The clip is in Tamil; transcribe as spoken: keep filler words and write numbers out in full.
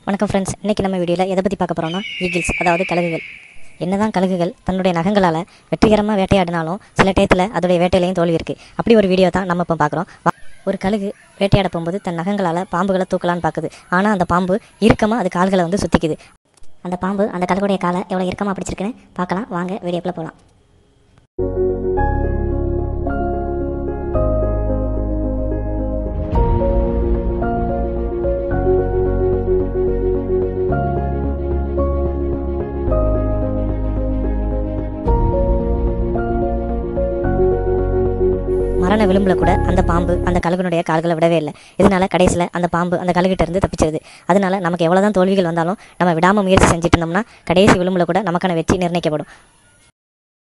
வணக்கம் ஃப்ரெண்ட்ஸ், இன்றைக்கி நம்ம வீடியோவில் எதை பற்றி பார்க்க போகிறோம்னா ஈகிள்ஸ், அதாவது கழுகுகள். என்னதான் கழுகுகள் தன்னுடைய நகங்களால் வெற்றிகரமாக வேட்டையாடினாலும் சில டயத்தில் அதோடைய வேட்டையிலையும் தோல்வி இருக்குது. அப்படி ஒரு வீடியோ தான் நம்ம இப்போ பார்க்குறோம். ஒரு கழுகு வேட்டையாட போகும்போது தன் நகங்களால் பாம்புகளை தூக்கலான்னு பார்க்குது. ஆனால் அந்த பாம்பு இறுக்கமாக அது கால்களை வந்து சுற்றிக்குது. அந்த பாம்பு அந்த கழுகுடைய காலை எவ்வளோ இறுக்கமாக பிடிச்சிருக்குன்னு பார்க்கலாம். வாங்க வீடியோக்குள்ளே போகலாம். மரண விளிம்பில் கூட அந்த பாம்பு அந்த கழுகுனுடைய கால்களை விடவே இல்லை. இதனால கடைசியில் அந்த பாம்பு அந்த கழுகிட்ட இருந்து தப்பிச்சிருது. அதனால நமக்கு எவ்வளோதான் தோல்விகள் வந்தாலும் நம்ம விடாமல் முயற்சி செஞ்சுட்டு இருந்தோம்னா கடைசி விளிம்பில் கூட நமக்கான வெற்றி நிர்ணயிக்கப்படும்.